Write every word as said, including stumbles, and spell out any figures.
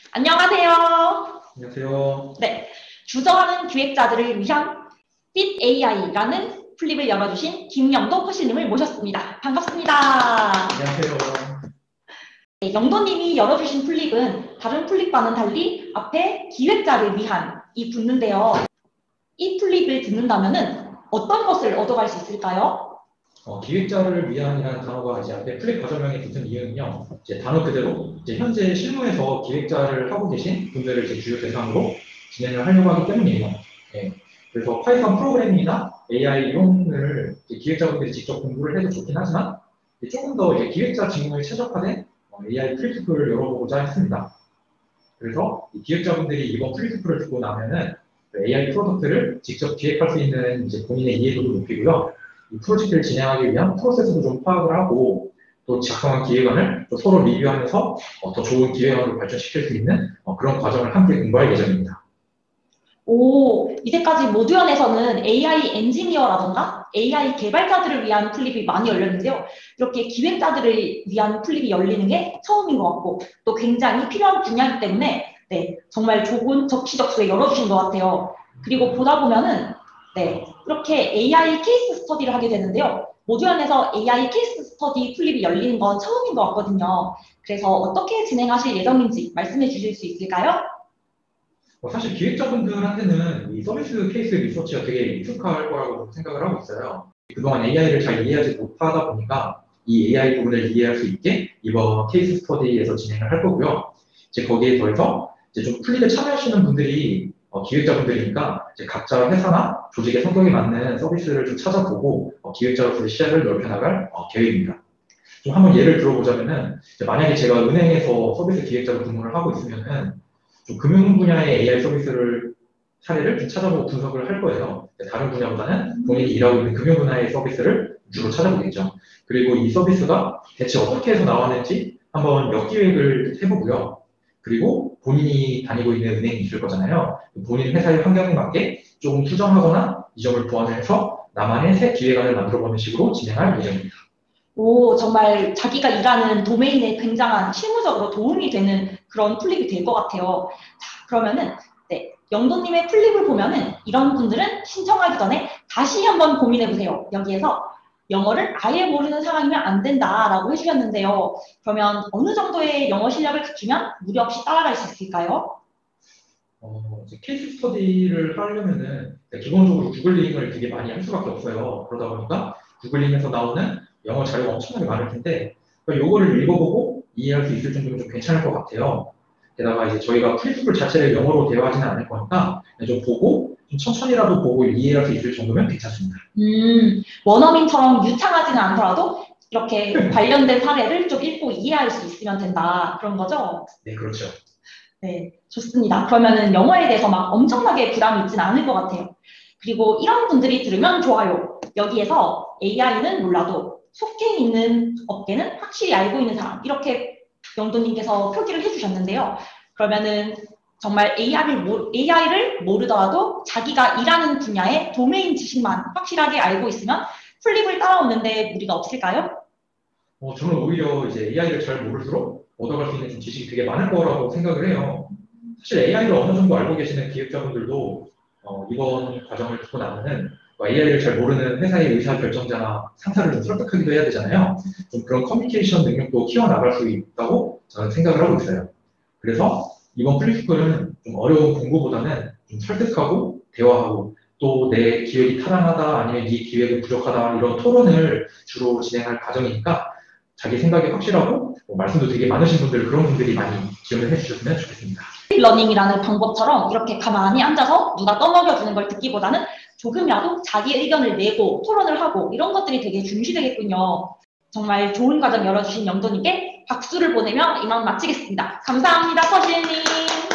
안녕하세요. 안녕하세요. 네, 주저하는 기획자들을 위한 핏에이아이라는 플립을 열어주신 김영도 코시님을 모셨습니다. 반갑습니다. 안녕하세요. 네, 영도님이 열어주신 플립은 다른 플립과는 달리 앞에 기획자를 위한 이 붙는데요. 이 플립을 듣는다면 어떤 것을 얻어갈 수 있을까요? 어, 기획자를 위한이라는 단어가 이제 앞에 플립 과정명에 붙은 이유는요, 이제 단어 그대로 이제 현재 실무에서 기획자를 하고 계신 분들을 이제 주요 대상으로 진행을 하려고 하기 때문이에요. 네. 그래서 파이썬 프로그래밍이나 에이아이 이론을 기획자분들이 직접 공부를 해도 좋긴 하지만 조금 더 이제 기획자 직무에 최적화된 에이아이 프리티프를 열어보고자 했습니다. 그래서 이 기획자분들이 이번 프리티프를 듣고 나면은 에이아이 프로덕트를 직접 기획할 수 있는 이제 본인의 이해도도 높이고요. 이 프로젝트를 진행하기 위한 프로세스도 좀 파악을 하고 또 작성한 기획안을 또 서로 리뷰하면서 어, 더 좋은 기획안으로 발전시킬 수 있는 어, 그런 과정을 함께 공부할 예정입니다. 오, 이제까지 모두연에서는 에이아이 엔지니어라던가 에이아이 개발자들을 위한 플립이 많이 열렸는데요. 이렇게 기획자들을 위한 플립이 열리는 게 처음인 것 같고 또 굉장히 필요한 분야이기 때문에 네, 정말 좋은 적시적소에 열어주신 것 같아요. 그리고 보다 보면은 네, 이렇게 에이아이 케이스 스터디를 하게 되는데요. 모두연에서 에이아이 케이스 스터디 플립이 열리는 건 처음인 것 같거든요. 그래서 어떻게 진행하실 예정인지 말씀해 주실 수 있을까요? 어, 사실 기획자분들한테는 이 서비스 케이스 리서치가 되게 익숙할 거라고 생각을 하고 있어요. 그동안 에이아이를 잘 이해하지 못하다 보니까 이 에이아이 부분을 이해할 수 있게 이번 케이스 스터디에서 진행을 할 거고요. 이제 거기에 더해서 이제 좀 플립에 참여하시는 분들이 어, 기획자분들이니까 이제 각자 회사나 조직의 성격에 맞는 서비스를 좀 찾아보고 어, 기획자로서의 시야를 넓혀나갈 어, 계획입니다. 좀 한번 예를 들어보자면은 만약에 제가 은행에서 서비스 기획자로 근무를 하고 있으면은 좀 금융 분야의 에이아이 서비스를 사례를 좀 찾아보고 분석을 할 거예요. 다른 분야보다는 본인이 일하고 있는 금융 분야의 서비스를 주로 찾아보겠죠. 그리고 이 서비스가 대체 어떻게 해서 나왔는지 한번 역기획을 해보고요. 그리고 본인이 다니고 있는 은행이 있을 거잖아요. 본인 회사의 환경에 맞게 조금 수정하거나 이 점을 보완을 해서 나만의 새 기획안을 만들어보는 식으로 진행할 예정입니다. 오, 정말 자기가 일하는 도메인에 굉장한 실무적으로 도움이 되는 그런 플립이 될 것 같아요. 자, 그러면은, 네, 영도님의 플립을 보면은 이런 분들은 신청하기 전에 다시 한번 고민해보세요. 여기에서 영어를 아예 모르는 상황이면 안 된다라고 해주셨는데요. 그러면 어느 정도의 영어 실력을 갖추면 무리 없이 따라갈 수 있을까요? 어, 이제 케이스 스터디를 하려면은 기본적으로 구글링을 되게 많이 할 수밖에 없어요. 그러다 보니까 구글링에서 나오는 영어 자료가 엄청나게 많을 텐데, 그러니까 요거를 읽어보고 이해할 수 있을 정도면 좀 괜찮을 것 같아요. 게다가 이제 저희가 프리스쿨 자체를 영어로 대화하지는 않을 거니까 좀 보고, 좀 천천히라도 보고 이해할 수 있을 정도면 괜찮습니다. 음, 원어민처럼 유창하지는 않더라도 이렇게 관련된 사례를 좀 읽고 이해할 수 있으면 된다. 그런 거죠? 네, 그렇죠. 네, 좋습니다. 그러면은 영어에 대해서 막 엄청나게 부담이 있지는 않을 것 같아요. 그리고 이런 분들이 들으면 좋아요. 여기에서 에이아이는 몰라도 속해 있는 업계는 확실히 알고 있는 사람. 이렇게 영도님께서 표기를 해주셨는데요. 그러면은 정말 에이아이를, 모, 에이아이를 모르더라도 자기가 일하는 분야의 도메인 지식만 확실하게 알고 있으면 플립을 따라오는데 무리가 없을까요? 어, 저는 오히려 이제 에이아이를 잘 모를수록 얻어갈 수 있는 좀 지식이 되게 많을 거라고 생각을 해요. 사실 에이아이를 어느 정도 알고 계시는 기획자분들도 어, 이번 과정을 듣고 나면은 에이아이를 잘 모르는 회사의 의사결정자나 상사를 좀 설득하기도 해야 되잖아요. 좀 그런 커뮤니케이션 능력도 키워나갈 수 있다고 저는 생각을 하고 있어요. 그래서 이번 플리스쿨은 좀 어려운 공부보다는 좀 설득하고 대화하고 또 내 기획이 타당하다 아니면 이 기획은 부족하다 이런 토론을 주로 진행할 과정이니까 자기 생각이 확실하고 뭐 말씀도 되게 많으신 분들 그런 분들이 많이 지원을 해주셨으면 좋겠습니다. 러닝이라는 방법처럼 이렇게 가만히 앉아서 누가 떠먹여주는 걸 듣기보다는 조금이라도 자기 의견을 내고 토론을 하고 이런 것들이 되게 중시되겠군요. 정말 좋은 과정 열어주신 영도님께 박수를 보내며 이만 마치겠습니다. 감사합니다, 서진님.